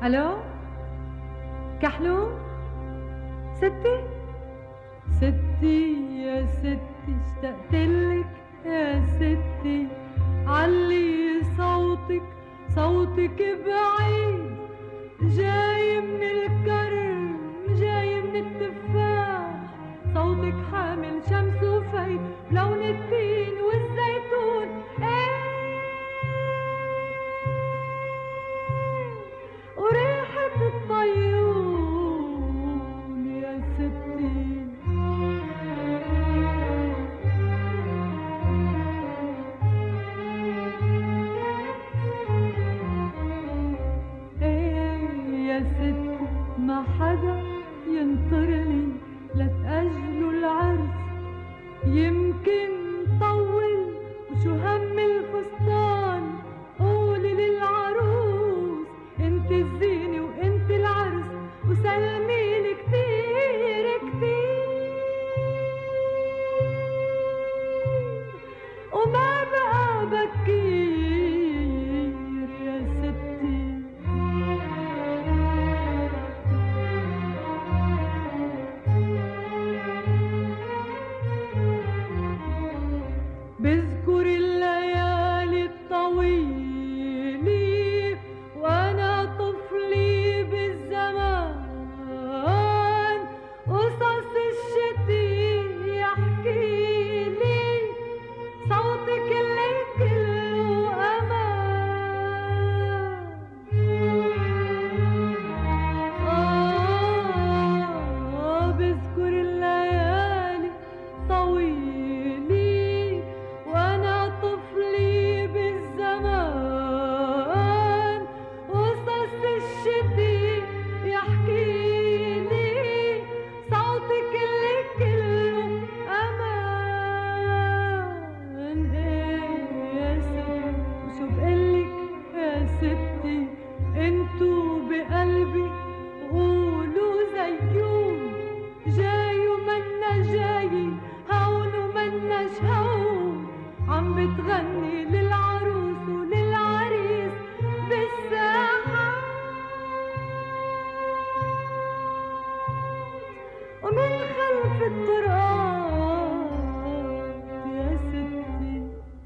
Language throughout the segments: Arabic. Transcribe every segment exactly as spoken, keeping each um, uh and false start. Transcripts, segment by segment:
الو كحلو ستي ستي يا ستي اشتقتلك يا ستي علي صوتك صوتك بعيد جاي من الكرم جاي من التفاح صوتك حامل شمس وفيض لون التين والزيتون وريحة الطيون يا ستي ايه يا ستي ما حدا ينطرني لتأجلوا العرس يمكن طول وشو هم الفستان قولي للعروس انت الزينة وانت العرس وسلميلي كتير كتير وما بقى بكير يا ستي بذكر الليالي الطويلة وانا طفلي بالزمان قصص الشتي يحكيلي صوتك اللي كله امان آه بذكر الليالي طويلة وانا طفلي بالزمان قصص الشتي يحكيلي صوتك اللي كله امان ايه يا ستي وشو بقلك يا ستي انتو بقلبي قولوا زيون جاي ومنا جاي هون ومناش هون عم بتغني للعروس وللعريس بالساحات ومن خلف الطرقات يا ستي.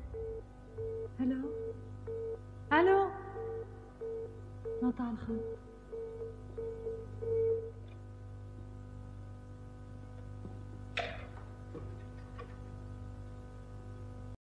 الو الو نقطع الخط.